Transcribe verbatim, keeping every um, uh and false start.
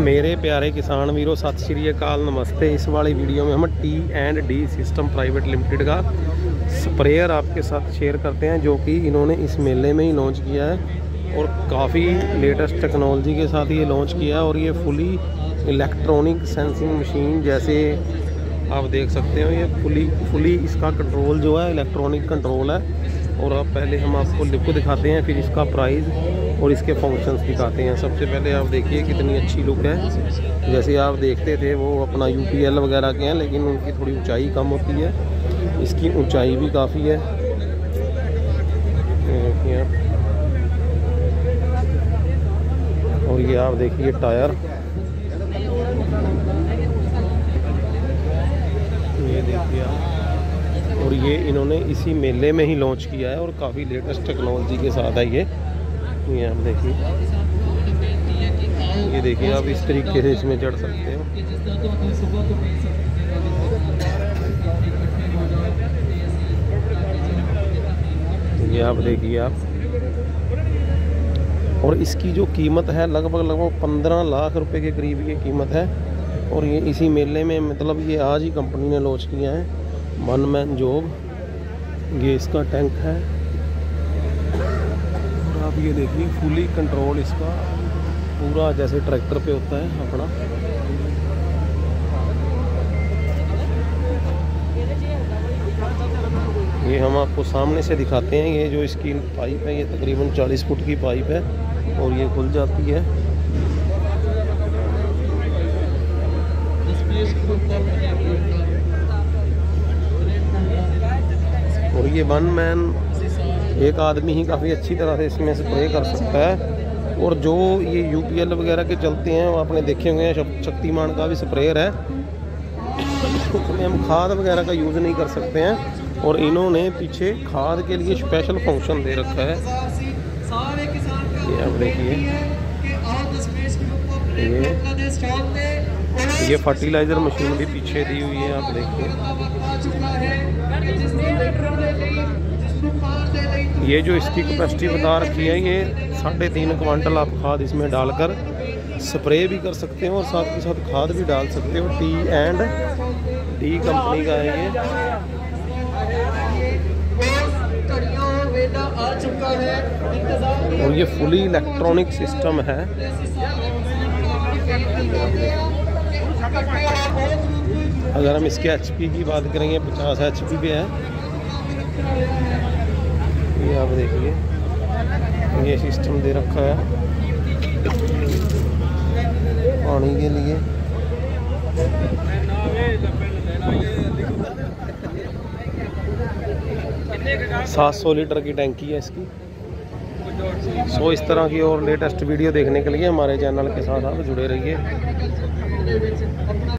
मेरे प्यारे किसान वीरों, सत श्री अकाल, नमस्ते। इस वाली वीडियो में हम T and D system private limited का स्प्रेयर आपके साथ शेयर करते हैं, जो कि इन्होंने इस मेले में ही लॉन्च किया है और काफ़ी लेटेस्ट टेक्नोलॉजी के साथ ये लॉन्च किया है। और ये फुली इलेक्ट्रॉनिक सेंसिंग मशीन, जैसे आप देख सकते हो, ये फुली फुली इसका कंट्रोल जो है इलेक्ट्रॉनिक कंट्रोल है। और अब पहले हम आपको लुक दिखाते हैं, फिर इसका प्राइस और इसके फंक्शंस दिखाते हैं। सबसे पहले आप देखिए कितनी अच्छी लुक है। जैसे आप देखते थे वो अपना यू पी एल वगैरह के हैं, लेकिन उनकी थोड़ी ऊंचाई कम होती है, इसकी ऊंचाई भी काफ़ी है। देखिए आप, और ये आप देखिए टायर, ये देखिए आप। और ये इन्होंने इसी मेले में ही लॉन्च किया है और काफ़ी लेटेस्ट टेक्नोलॉजी के साथ है ये। ये आप देखिए, ये देखिए आप इस तरीके से इसमें चढ़ सकते हो। ये आप देखिए आप, और इसकी जो कीमत है लगभग लगभग पंद्रह लाख रुपए के करीब ये कीमत है। और ये इसी मेले में, मतलब ये आज ही कंपनी ने लॉन्च किया है। वन मैन जॉब, ये इसका टैंक है। और आप ये देखिए फुली कंट्रोल इसका पूरा जैसे ट्रैक्टर पे होता है अपना। ये हम आपको सामने से दिखाते हैं। ये जो इसकी पाइप है, ये तकरीबन चालीस फुट की पाइप है और ये खुल जाती है। और ये वन मैन, एक आदमी ही काफ़ी अच्छी तरह से इसमें स्प्रे कर सकता है। और जो ये यू पी एल वगैरह के चलते हैं, वो आपने देखे होंगे, शक्तिमान का भी स्प्रेयर है, उसमें हम खाद वगैरह का यूज़ नहीं कर सकते हैं। और इन्होंने पीछे खाद के लिए स्पेशल फंक्शन दे रखा है। ये आप देखिए, ये ये फर्टिलाइज़र मशीन भी पीछे दी हुई है, आप देखिए। ये जो इसकी कैपेसिटी बता रखी है, ये साढ़े तीन क्वांटल आप खाद इसमें डालकर स्प्रे भी कर सकते हो और साथ के साथ खाद भी डाल सकते हो। टी एंड डी कंपनी का है ये। और ये फुली इलेक्ट्रॉनिक सिस्टम है। अगर हम इसके एच पी की बात करेंगे, पचास एच पी पे है। ये आप देखिए, ये सिस्टम दे रखा है पानी के लिए। सात सौ लीटर की टैंकी है इसकी। सो इस तरह की और लेटेस्ट वीडियो देखने के लिए हमारे चैनल के साथ आप जुड़े रहिए।